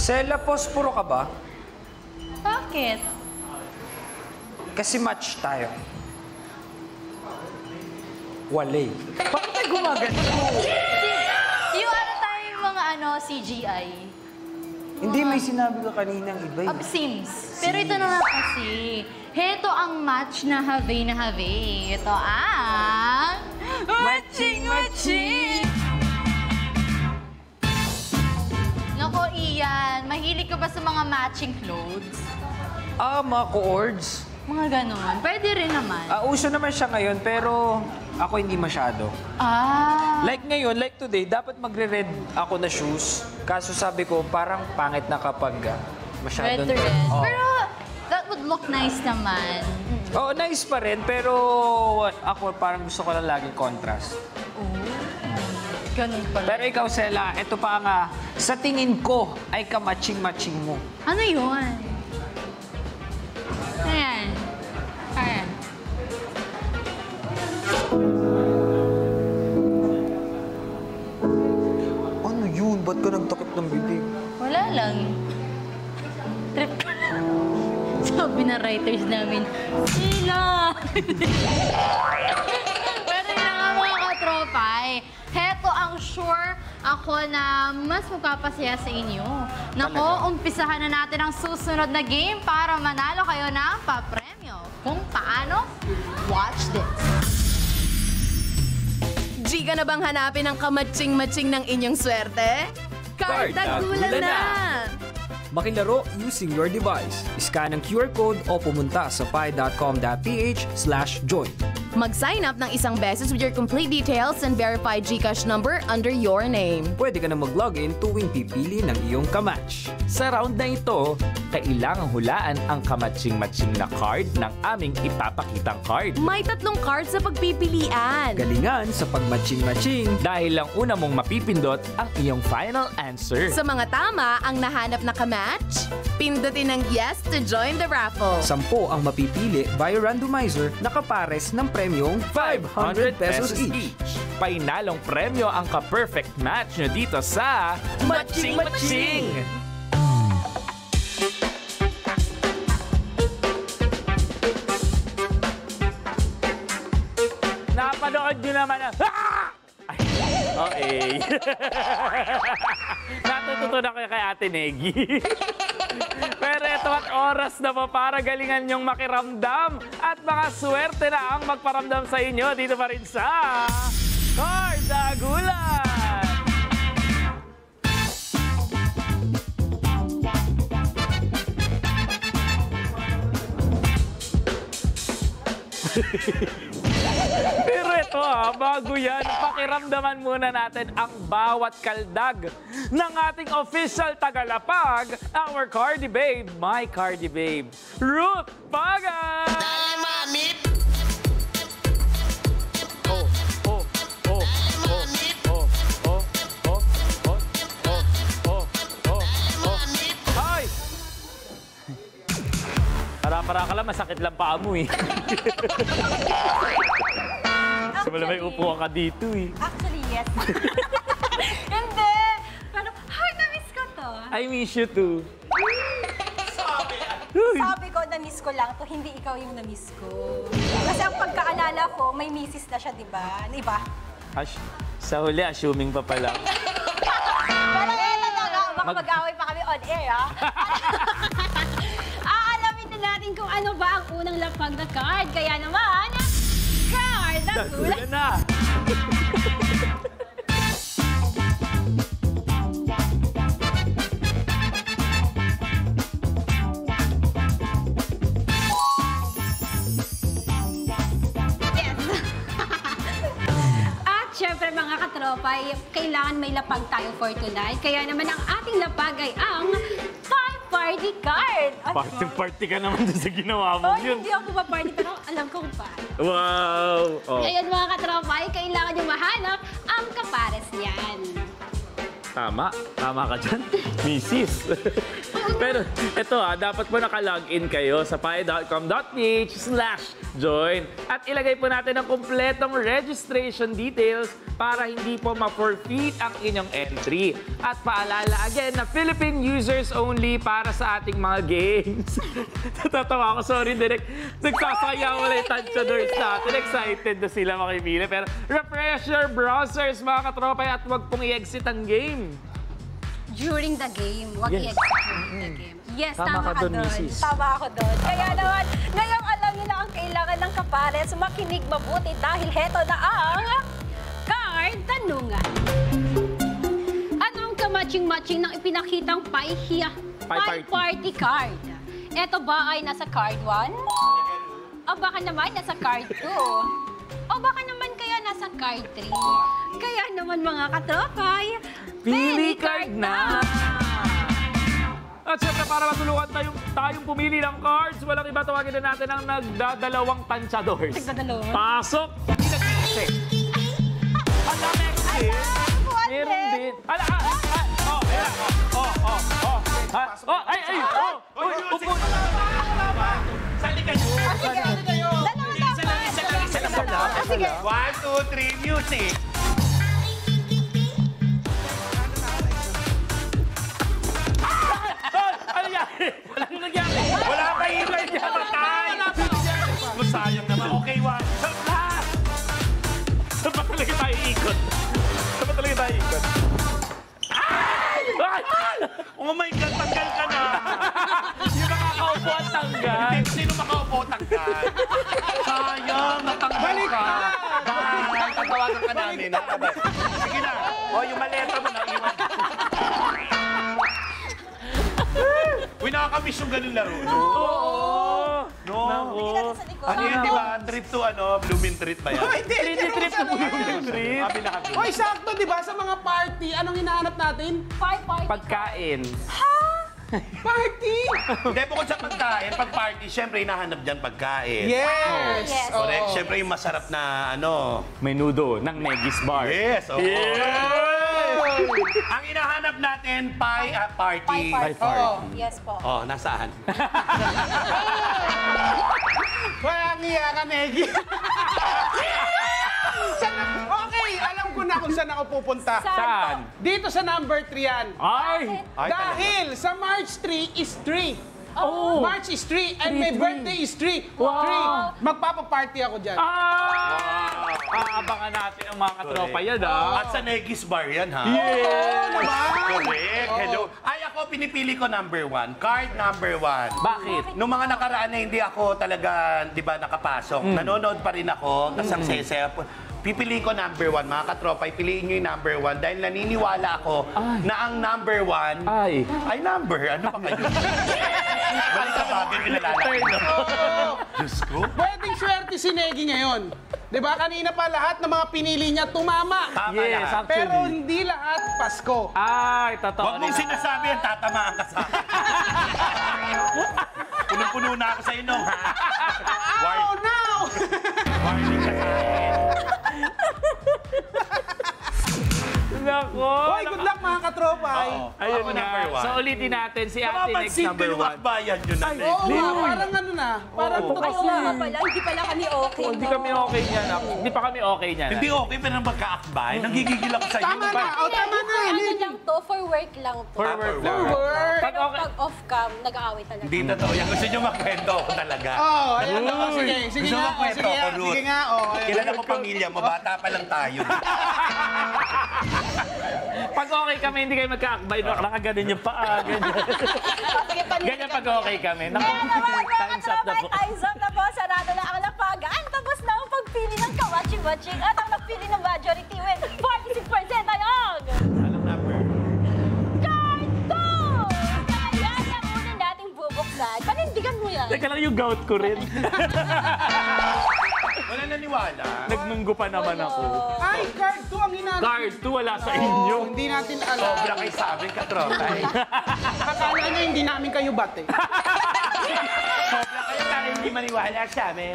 Sela, posporo ka ba? Bakit? Kasi match tayo. Wale. Bakit tayo gumaganto? Yung ano tayong mga CGI. Hindi, may sinabi ka kaninang iba eh. Sims. Pero ito na nga kasi. Heto ang match na have. Ito ang... Matching! Nako, Ian. Mahilig ka ba sa mga matching clothes? Mga co-ords. Mga ganon. Pwede rin naman. Uso naman siya ngayon, pero ako hindi masyado. Like ngayon, like today, dapat magre-red ako na shoes. Kaso sabi ko, parang pangit na kapag masyadong... Red. Pero that would look nice naman. Oo, nice pa rin, pero ako parang gusto ko lang laging contrast. Ganun pala. Pero ikaw, Sela, ito pa nga, sa tingin ko ay ka-matching-matching mo. Ano yun? Ayan. Ano yun? Ba't ka nagtakip ng bibig? Wala lang. Trip ka lang. Sabi na writers namin, Sila! Pero yun nga mga katropay. Heto ang sure ako na mas magpapasaya sa inyo. Nako, umpisahan na natin ang susunod na game para manalo kayo ng papremyo. Kung paano? Watch this. Giga na bang hanapin ang kamatching-matching ng inyong swerte? Kardagulan na! Makilaro using your device. Scan ang QR code o pumunta sa pi.com.ph/join. Mag-sign up ng 1 beses with your complete details and verified GCash number under your name. Pwede ka na mag-login tuwing pipili ng iyong kamatch. Sa round na ito, kailangang hulaan ang kamatching-matching na card ng aming ipapakitang card. May 3 cards sa pagpipilian. Galingan sa pagmatching-matching. Dahil lang una mong mapipindot ang iyong final answer. Sa mga tama ang nahanap na kamatch, pindutin ang yes to join the raffle. 10 ang mapipili via randomizer na kapares ng premyong 500 pesos each. Painalong premyo ang ka-perfect match nyo dito sa Matching-Matching! Napanood nyo naman ang... Okay. Natututunan ko kay Ate Negi. Pero ito at oras na po para galingan yung makiramdam at mga swerte na ang magparamdam sa inyo dito pa rin sa Kardagulan! Pero ito bago yan, pakiramdaman muna natin ang bawat kaldag ng ating official tagalapag, our Cardi Babe, my Cardi Babe, Ruth Pagan! Dale, mami! Ay! Para ka lang, masakit lang paa mo eh. Simula may upo ka dito eh. Actually, yes. Hindi. Pero, na-miss ko to. I miss you too. Sabi ko, na-miss ko lang to, hindi ikaw yung na-miss ko. Kasi ang pagkaalala ko, may misis na siya, di ba? Iba? Sa huli, assuming pa pala. Pero eto na nga, baka mag-away pa kami on air, ha? Aalamin na natin kung ano ba ang unang lapag na card. Kaya naman, Kardagulan na! Siyempre mga katropa, kailangan may lapag tayo for tonight. Kaya naman ang ating lapag ay ang party card. Party ka naman doon sa ginawa mo yun. Hindi ako pa-party, pero alam kong pa. Wow! Ngayon mga katropa, kailangan nyo mahanap ang kapares niyan. Tama ka dyan, Mrs. Pero ito dapat po nakalogin kayo sa pi.com.ph/join. At ilagay po natin ang kumpletong registration details para hindi po ma-forfeit ang inyong entry. At paalala again na Philippine users only para sa ating mga games. Natatawa ako, sorry direct. Nagsasayaw wala yung tansyadors natin. Excited na sila makimili. Pero refresh your browsers mga katropa at huwag pong i-exit ang game. During the game, wag Yes. i-execute the game. Yes, Tama tama ka ka dun, doon. Mrs. Tama ako doon. Kaya naman, ngayong alam nila ang kailangan ng kapares, makinig mabuti dahil heto na ang card tanungan. Anong kamatching-matching ng ipinakitang pie party card? Ito ba ay nasa card 1? O baka naman nasa card 2? O baka naman kaya nasa card 3? Kaya naman mga katropay, Pili card na! At syempre, para matulungan tayong pumili ng cards, walang iba tawagin na natin ang nagdadalawang tansyadors. Nagdadalawa? Pasok! Hindi nag-exit. At ang next is, meron din. Upo! Sali kayo! Sige. 1, 2, 3, music! Ano nangyari? Walang nangyari. Wala pa ilay niya, matay! Sayang naman. Okay, 1. Saan ba talaga tayo ikot? Ay! Oh my God, tanggal ka na! Yung makakaupo at tanggal. Hindi, sino makaupo, tanggal? Sayang, natanggal ka! Bye! Tatawagan ka namin. Sige na. O, yung maleta mo na, iwan. Uy, nakakamiss yung ganun laro, no? Oo. No? Naku. Ano yun, di ba? Trip to, Blooming Treat ba yan? 3D trip na po yung trip. Hoy, sakto, di ba? Sa mga party, anong hinahanap natin? Party. Pagkain. Party! Hindi, bukod sa pagkain, pag party, syempre, hinahanap dyan pagkain. Yes! Yes. Correct. Syempre, yung masarap na, Menudo ng Negis Bar. Yes, oo. Ang hinahanap natin, party. Pie party. Oo. Yes po. Oh, nasaan? Kaya ngiya ka, Negi. Okay, alam ko na kung saan ako pupunta. Saan? Dito sa number 3 yan. Ay! Ay, Dahil sa March 3 is 3. Oh! March is 3 and my birthday is 3. Wow. 3. Magpapaparty ako dyan. Aabangan natin ang mga katropa yan, At sa Negis Bar yan, ha? Correct. Hello. Ay, ako, pinipili ko number 1. Card number 1. Bakit? Nung mga nakaraan na hindi ako talaga, di ba, nakapasok, nanonood pa rin ako, tas ang sesep. Pipiliin ko number 1. Mga katropa, piliin nyo yung number 1 dahil naniniwala ako na ang number 1 Ay. ay number. Ano pa kayo? Balik ka bagay yung lalaki. Diyos ko. Pwedeng swerte si Negi ngayon. Di ba? Kanina pa lahat ng mga pinili niya tumama. Tama Yes, lahat. actually. Pero hindi lahat Pasko. Ay, totoo. Huwag mong sinasabi yan, tatamaan ka sa akin. Punong-puno na ako sa inong, ha? Oh, no! Warning ka sa akin. Nako. Hoy, good luck mga katropay. Ayun Ako nga. number 1. So ulitin natin si Ate Next Napapansin ko number yung 1. akbayan yun na Oo nga, parang ano na. Parang Ay, totoo oo na. nga pala. Hindi pala kami okay. Hindi kami okay niyan. Hindi pa kami okay niyan. Hindi okay, pero magkaakbay. Nanggigigil ako sa iyo. Tama na. O, tama na. Ano lang to? For work lang to. For work For lang. Work. Pag Pero okay. pag off cam, nag-aaway talaga. Hindi totoo yan. Gusto nyo makwento ako talaga. Oh, ayan. O, sige. Sige Gusto nga. mo O, kwento sige ako, nga. Ruth? Sige nga. O, ayan. Kilala mo pamilya mo, bata pa lang tayo. Pag okay kami, hindi kayo magkaakbay. Nakaganon yung paa. Ganyan. Sige, Ganyan pag okay kami. Naku, Kaya naman, mga time's up na po. katropay, time's up na po. Sarado na ang lapagan. Tapos na ang pagpili ng kawatching-watching. At ang nagpili ng majority with 46% ay ang... Anong number? Card 2! Kaya yan ang una nating bubuksan. Panindigan mo yan. Teka lang yung gout ko rin. Wala naniwala. Nagmunggo pa naman ako. Ay, card 2 ang hinahanap. Card 2 wala sa inyo. Oh, hindi natin alam. Sobra kayo sa amin, katrotay. Akala niya hindi namin kayo bate. Sobra kayo para hindi maniwala sa amin.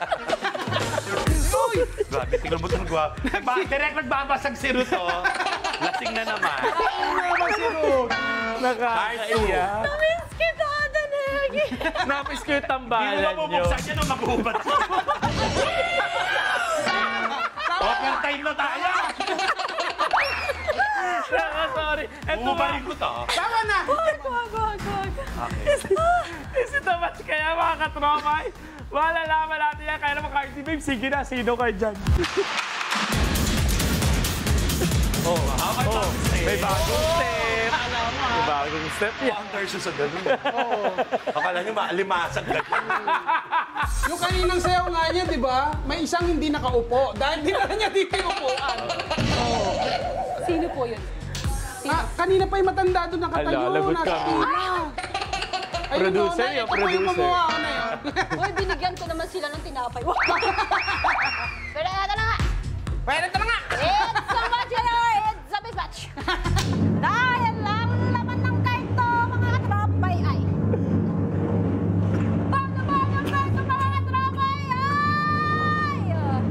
Uy! Grabe, tingnan mo itong gwapo. Direct nagbabasag si Ruth, oh. Lasing na naman. Nakakaiyak. Miss kita, Danegi! Napis ko yung Hindi mo tambalan nyo. mabubuksan yan o maghubat ka. Overtime na tayo. Sorry. Eto Bumarin ko to. Tama na! Wag. Is it a match kaya mga katromay? Malalaman natin yan. Kaya naman Cardi Babe, sige na, sino kayo dyan? May bagong step. May bagong step yan. Under siya sa ganun. Akala niyo maalimasag ka. Yung kaninang sayaw nga niya, di ba? May isang hindi nakaupo. Dahil dinala niya dito yung upuan. Sino po yun? Kanina pa yung matanda doon nakatayo. Ala, lagot nasa ka. pila. Ayun, Producer, ito yung po yung producer. gumawa ko na yun. Uy, binigyan ko naman sila ng tinapay. Pero eto na nga! Pwede ito na nga! It's a match, it's a big match. Dahil ang laman ng karto, mga katropay ay... Paano ba ang karto, mga katropay ay...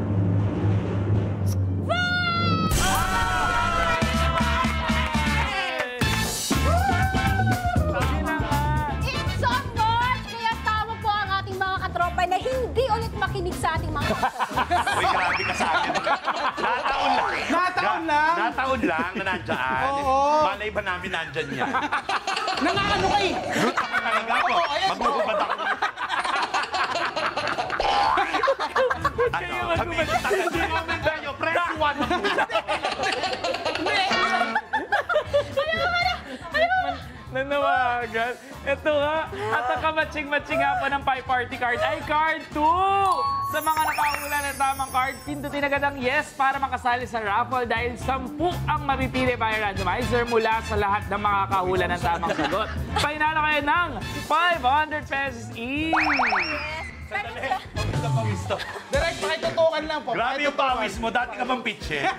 It's a match! Kaya tama po ang ating mga katropay na hindi ulit makinig sa ating mga katropay. Uy, grabe ka sa akin. Nataon lang. Nataon lang? Nataon lang na nandyan. Oo. Malay ba namin nandyan yan? Nangaano kayo? Root ako talaga ako. Maghuhubad ako. Ano? Kami hindi namin tayo. Press 1 maghuhubad. Nanawagan. Ito nga. At ang kamatsing-matsing nga pa ng Pie Party card ay card 2! Sa mga nakahula ng tamang card, pindutin agad ang yes para makasali sa raffle dahil 10 ang mapipili by randomizer mula sa lahat ng mga kahula ng tamang sagot. Painalo kayo ng 500 pesos each! Sandali. Pawis na pawis to. Direct, pakitutukan lang po. Grabe yung pawis mo. Dati ka bang pitch eh?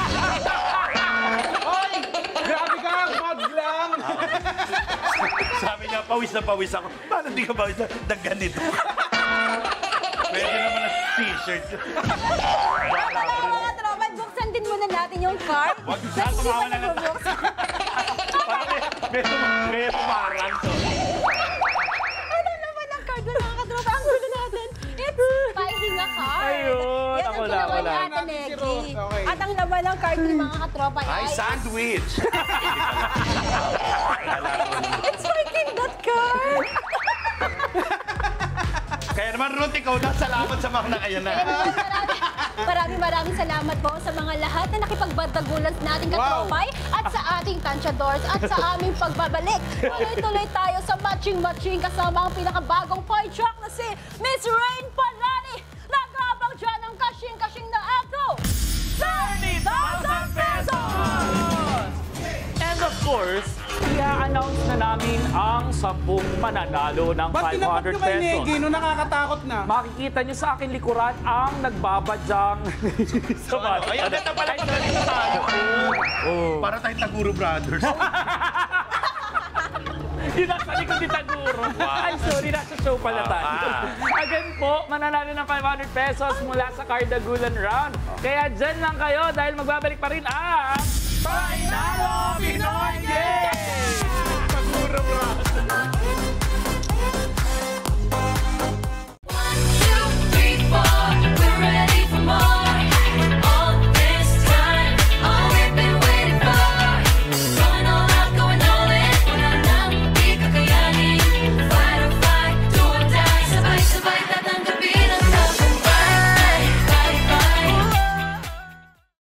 Hoy! Grabe ka! Wag lang! Sabi niya, pawis na pawis ako. Paano di ka pawis na? Ganito. Pwede naman na t-shirt. Mga katropay, buksan din muna natin yung card. Wag siya, tumawa na lang. Parang may tumarang to. Ano naman ang card na mga katropay? Ang gulo natin. It's pahinga card. Ayun, Yan ako ang na, ginawa wala. ni Ate Neki. Okay. At ang laman ng card ng mga katropay Ay, ay... sandwich. It's working that card! Kaya naman, Ruth, ikaw na. Salamat sa mga nakayanan. Maraming salamat po sa mga lahat na nakipagbardagulan sa ating katropay at sa ating tansyadors at sa aming pagbabalik. Tuloy-tuloy tayo sa matching-matching kasama ang pinakabagong pie chart na si Miss Rain Palani. Nagabang dyan ang kashing-kashing na ako. 30,000 pesos! And of course, i-announce na namin ang 10 mananalo ng Ba't tinapat 500 nyo kay pesos. Negi? No, nakakatakot na. Makikita nyo sa akin likuran ang nagbabadyang sa bata. Ay, ang ganda pala pag ganito tayo. Para tayong Taguro Brothers. Yung nasa likod ni Taguro. Ay, sorry, nasa show pala tayo. Again po, mananalo ng 500 pesos mula sa Cardagulan round. Kaya dyan lang kayo dahil magbabalik pa rin ang Painalo Pinoy!